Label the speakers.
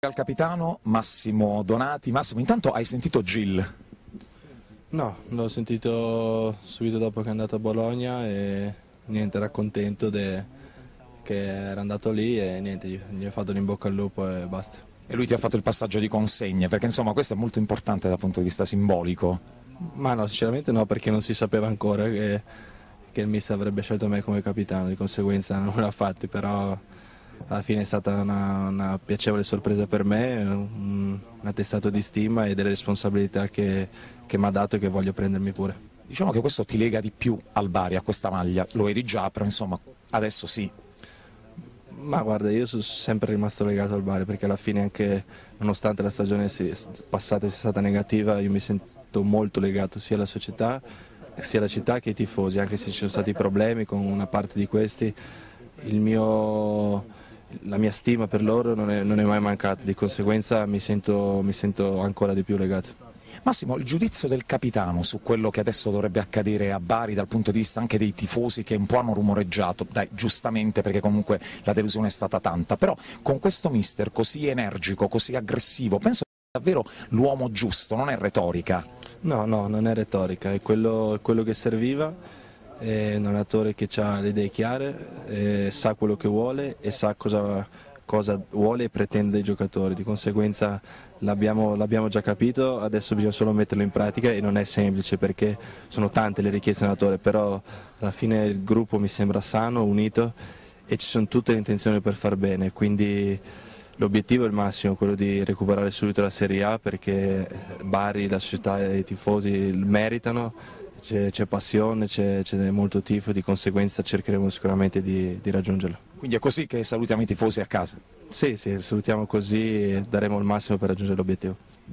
Speaker 1: Al capitano Massimo Donati. Massimo, intanto hai sentito Gil?
Speaker 2: No, l'ho sentito subito dopo che è andato a Bologna e niente, era contento che era andato lì e niente, gli ho fatto l'in bocca al lupo e basta.
Speaker 1: E lui ti ha fatto il passaggio di consegne, perché insomma questo è molto importante dal punto di vista simbolico.
Speaker 2: Ma no, sinceramente no, perché non si sapeva ancora che il mister avrebbe scelto me come capitano, di conseguenza non me l'ha fatti, però alla fine è stata una piacevole sorpresa per me, un attestato di stima e delle responsabilità che mi ha dato e che voglio prendermi pure.
Speaker 1: Diciamo che questo ti lega di più al Bari, a questa maglia, lo eri già, però insomma adesso sì.
Speaker 2: Ma guarda, io sono sempre rimasto legato al Bari perché alla fine anche nonostante la stagione passata sia stata negativa, io mi sento molto legato sia alla società, sia alla città che ai tifosi, anche se ci sono stati problemi con una parte di questi, la mia stima per loro non è mai mancata, di conseguenza mi sento ancora di più legato.
Speaker 1: Massimo, il giudizio del capitano su quello che adesso dovrebbe accadere a Bari dal punto di vista anche dei tifosi che un po' hanno rumoreggiato, dai, giustamente perché comunque la delusione è stata tanta, però con questo mister così energico, così aggressivo, penso che sia davvero l'uomo giusto, non è retorica.
Speaker 2: No, non è retorica, è quello che serviva, è un allenatore che ha le idee chiare, sa quello che vuole e sa cosa vuole e pretende dai giocatori, di conseguenza l'abbiamo già capito, adesso bisogna solo metterlo in pratica e non è semplice perché sono tante le richieste dell'allenatore, però alla fine il gruppo mi sembra sano, unito e ci sono tutte le intenzioni per far bene, quindi l'obiettivo è il massimo, quello di recuperare subito la Serie A perché Bari, la società e i tifosi il meritano, c'è passione, c'è molto tifo, di conseguenza cercheremo sicuramente di raggiungerlo.
Speaker 1: Quindi è così che salutiamo i tifosi a casa.
Speaker 2: Sì, salutiamo così e daremo il massimo per raggiungere l'obiettivo.